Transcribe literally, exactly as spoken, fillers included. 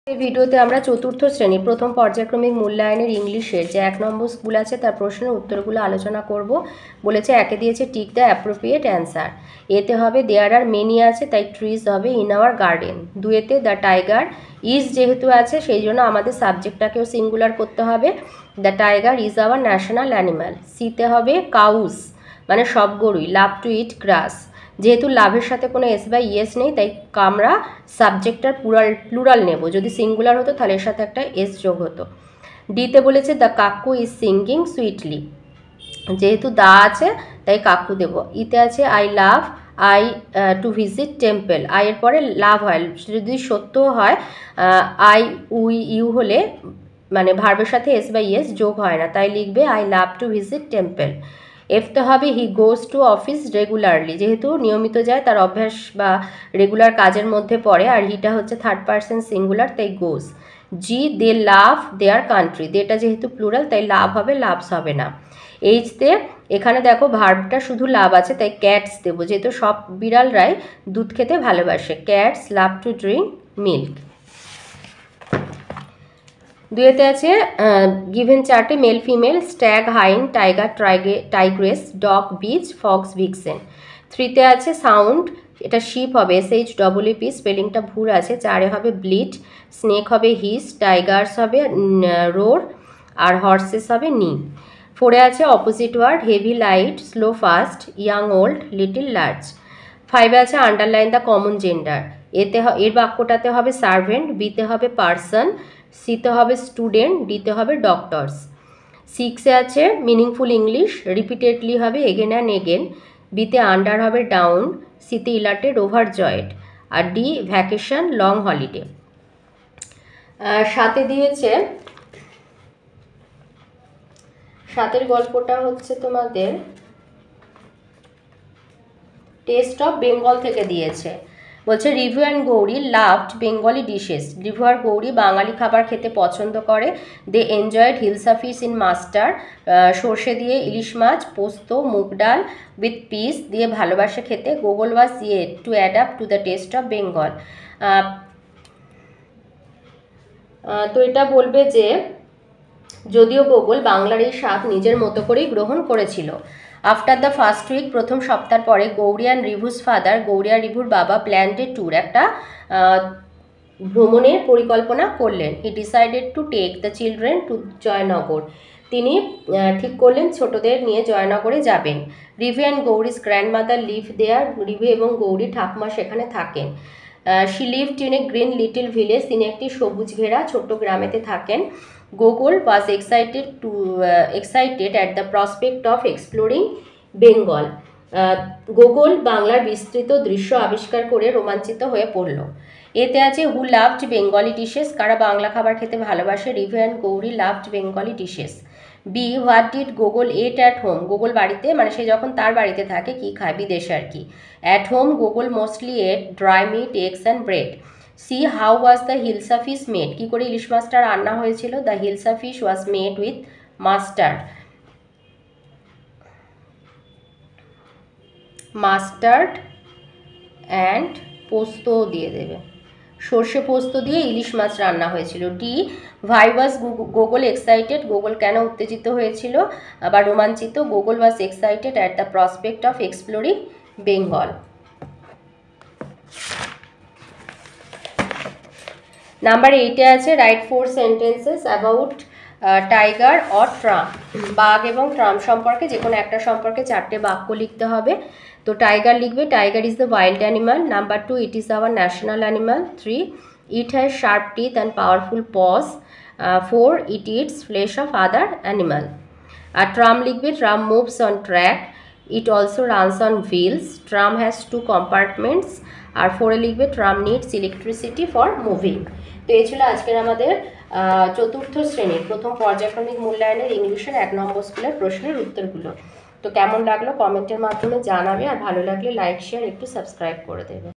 এই ভিডিওতে আমরা চতুর্থ শ্রেণী প্রথম পর্যায়ক্রমিক মূল্যায়নের ইংলিশের যে এক নম্বর স্কুল আছে তার প্রশ্নের উত্তরগুলো আলোচনা করব। বলেছে একে দিয়েছে টিক দ্য অ্যাপ্রোপ্রিয়েট অ্যান্সার, এতে হবে দেয়ার আর মেনি আছে তাই ট্রিজ হবে ইন আওয়ার গার্ডেন। দুয়েতে দ্য টাইগার ইজ যেহেতু আছে সেই জন্য আমাদের সাবজেক্টটাকেও সিঙ্গুলার করতে হবে, the tiger is our national animal. সিতে হবে কাউস মানে সব গরুই লাভ টু ইট গ্রাস, যেহেতু লাভের সাথে কোনো এস বাই ইয়েস নেই তাই আমরা সাবজেক্টটার প্লুরাল প্লুরাল নেব, যদি সিঙ্গুলার হতো তাহলে এর সাথে একটা এস যোগ হতো। ডিতে বলেছে দ্য কাকু ইজ সিঙ্গিং সুইটলি, যেহেতু দা আছে তাই কাকু দেব। ইতে আছে I love I to visit temple, আইয়ের পরে লাভ হয়, যদি সত্য হয় আই উই ইউ হলে মানে ভার্বের সাথে এস বাই ইয়েস যোগ হয় না, তাই লিখবে I love to visit temple. এফতে হবে he goes to office regularly, যেহেতু নিয়মিত যায় তার অভ্যাস বা রেগুলার কাজের মধ্যে পড়ে, আর হিটা হচ্ছে থার্ড পারসন সিঙ্গুলার তাই গোজ। জি দে লাভ দেয়ার কান্ট্রি, দেটা যেহেতু প্লুরাল তাই লাভ হবে লাভস হবে না। এইচতে এখানে দেখো ভার্বটা শুধু লাভ আছে তাই ক্যাটস দেবো, যেহেতু সব বিড়ালরাই দুধ খেতে ভালোবাসে, cats love to drink milk. দুয়েতে আছে গিভেন চার্টে male female stag hind tiger ট্রাইগে tigress dog bitch fox vixen. থ্রিতে আছে সাউন্ড, এটা শিপ হবে S H double E P, স্পেলিংটা ভুল আছে। চারে হবে ব্লিট, স্নেক হবে হিস, টাইগার্স হবে রোর, আর হর্সেস হবে নি। ফোরে আছে opposite word heavy light slow fast young old little large. ফাইভে আছে আন্ডারলাইন দ্য কমন জেন্ডার, এতে এর বাক্যটাতে হবে সার্ভেন্ট, বিতে হবে পার্সন, সিতে হবে স্টুডেন্ট, ডিতে হবে ডক্টরস। সিক্সে আছে মিনিংফুল ইংলিশ, রিপিটেডলি হবে এগেন অ্যান্ড এগেন, বিতে আন্ডার হবে ডাউন, সিতে ইলাটেড ওভার জয়েড, আর ডি ভ্যাকেশন লং হলিডে। সাথে দিয়েছে সাতের গল্পটা হচ্ছে তোমাদের টেস্ট অফ বেঙ্গল থেকে দিয়েছে। বলছে Rivu and Gouri loved Bengali dishes, Rivu আর গৌরী বাঙালি খাবার খেতে পছন্দ করে। They enjoyed hilsa fish in mustard, সর্ষে দিয়ে ইলিশ মাছ, পোস্ত, মুগ ডাল উইথ পিস দিয়ে ভালোবাসে খেতে। Gogol was yet to adapt to the taste of Bengal. তো এটা বলবে যে যদিও গুগল বাংলার এই স্বাদ নিজের মতো করেই গ্রহণ করেছিল। আফটার দ্য ফার্স্ট উইক প্রথম সপ্তাহ পরে গৌরী অ্যান্ড রিভুস ফাদার গৌরী আর রিভুর বাবা প্ল্যান্ড এ ট্যুর একটা ভ্রমণের পরিকল্পনা করলেন। He decided to take the children to Joynagar, তিনি ঠিক করলেন ছোটদের নিয়ে জয়নগরে যাবেন। Rivu and Gouri's grandmother live there, Rivu এবং গৌরী ঠাকুমা সেখানে থাকেন। She lived in a green little village, তিনি একটি সবুজ ঘেরা ছোট্ট গ্রামেতে থাকেন। Gogol was excited to uh, excited at the prospect of exploring Bengal. Gogol বাংলার বিস্তৃত দৃশ্য আবিষ্কার করে রোমাঞ্চিত হয়ে পড়ল। এতে আছে হু লাভড বেঙ্গলি ডিশেস, কারা বাংলা খাবার খেতে ভালোবাসে। Rivu and Gouri loved Bengali dishes. B what did Gogol ate at home, Gogol বাড়িতে মানে সে যখন তার বাড়িতে থাকে কি খায় বিদেশে আর কি। At home Gogol mostly ate dry meat eggs and bread. C how was the hilsa fish made, কী করে ইলিশ মাছটা রান্না হয়েছিল। The hilsa fish was made with mustard, mustard and পোস্ত দিয়ে দেবে, সর্ষে পোস্ত দিয়ে ইলিশ মাছ রান্না হয়েছিল। ডি ভাই ওয়াজ গুগল এক্সাইটেড, গুগল কেন উত্তেজিত হয়েছিল বা রোমাঞ্চিত। Gogol was excited at the prospect of exploring Bengal. Number এইটে আছে write four sentences about tiger or tram, বাঘ এবং ট্রাম সম্পর্কে যে কোনো একটা সম্পর্কে চারটে বাক্য লিখতে হবে। তো টাইগার লিখবে tiger is the wild animal. Number two it is our national animal. Three it has sharp teeth and powerful paws. Four it eats flesh of other animal. আর ট্রাম লিখবে tram moves on track, it also runs on wheels, tram has two compartments. আর ফোরে লিখবে tram needs electricity for moving. তো এই ছিল আজকের আমাদের চতুর্থ শ্রেণীর প্রথম পর্যায়ক্রমিক মূল্যায়নের ইংলিশের এক নম্বর স্কুলের প্রশ্নের উত্তরগুলো। তো কেমন লাগলো কমেন্টের মাধ্যমে জানাবে, আর ভালো লাগলে লাইক শেয়ার একটু সাবস্ক্রাইব করে দেবে।